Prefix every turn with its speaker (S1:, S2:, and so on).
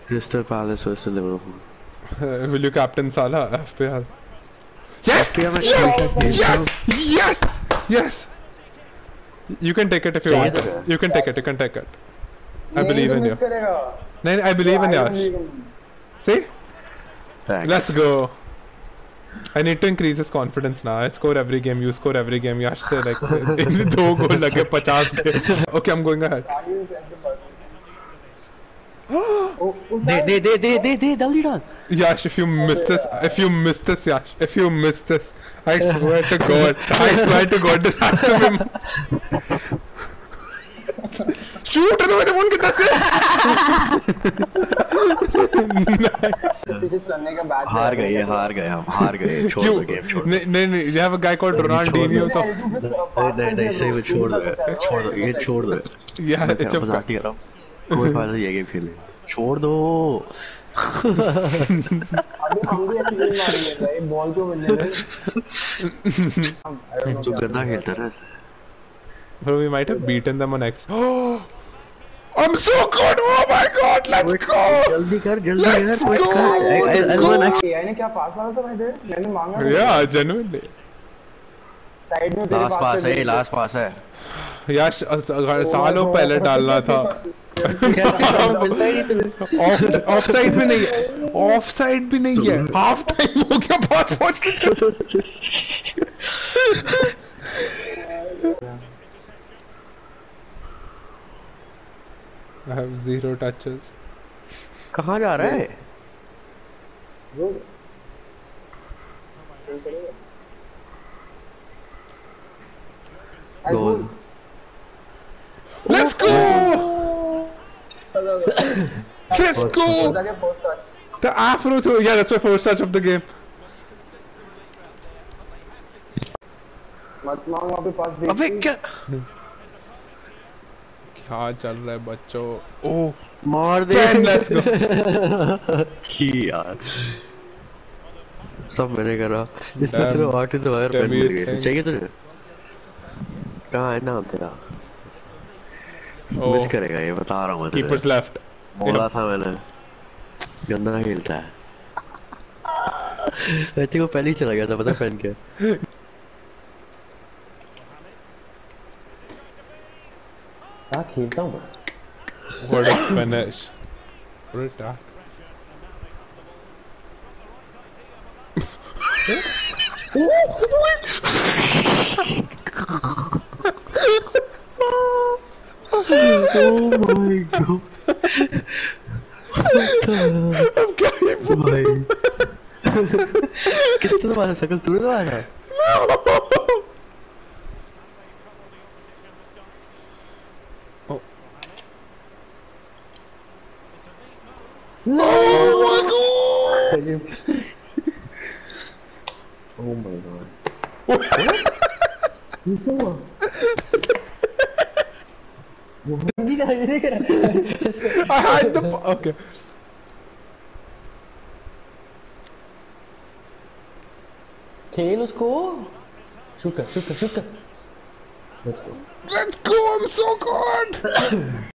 S1: Crystal Palace versus Liverpool.
S2: Will you captain Salah? FPL. Yes!
S1: FPL
S2: Yes! Yes! You can take it if you want to. You can take it. You can take it. I believe in you. No, I believe in Yash. See?
S1: Thanks.
S2: Let's go. I need to increase his confidence now. I score every game. You score every game. Yash say like 2 goal lage 50 ke. Okay, I'm going ahead.
S1: They, Daldi Don.
S2: Yash, if you miss this, Yash, if you miss this, I swear to God, this has to be. Shoot! The way they won't get the assist.
S1: हार गए हम हार गए छोड़ दो game छोड़
S2: नहीं you have a guy called Ronaldinho तो
S1: नहीं सही में छोड़ दो ये छोड़ दो
S2: यार चुप कर
S1: कोई फायदा नहीं है गेम खेलने छोड़ दो तू गंदा खेलता है
S2: Bro, we might have beaten them on X. Oh, I'm so good! Oh my God, let's go!
S1: जल्दी कर
S2: Let's go!
S3: AI ने क्या पास आया था भाई देर मैंने मांगा
S2: Yeah, genuinely.
S3: साइड में तेरे
S1: लास्ट पास है
S2: यार सालों पहले डालना था ऑफसाइड भी नहीं है हाफ टाइम हो गया पास पहुंच के I have 0 touches.
S1: कहाँ जा रहा है गोल
S2: Let's go! Let's go! The afro throw. Yeah, that's my first touch of the game.
S3: मत मांग वहाँ पे पास दे
S1: अबे क्या
S2: चल रहा है बच्चों ओह
S1: मार दे
S2: लेट्स गो
S1: यार सब मैंने करा इसने सिर्फ 8 तो वायर पेन मिल गए चाहिए तुझे कहाँ है नाम तेरा मिस करेगा ये बता रहा हूँ मैं
S2: कीपर्स लेफ्ट
S1: बोला था मैंने गंदा खेलता है आई थिंक वो पहले ही चला गया था पता पेन के
S3: क्या खेलता हूँ
S2: What a finish. What a attack.
S1: Oh my God.
S2: I'm getting
S1: भाई किसने दबाया सकल तूने दबाया
S2: Oh my God!
S1: Oh my God.
S2: I had the okay.
S3: खेल उसको शुक्र
S2: Let's go! I'm so good!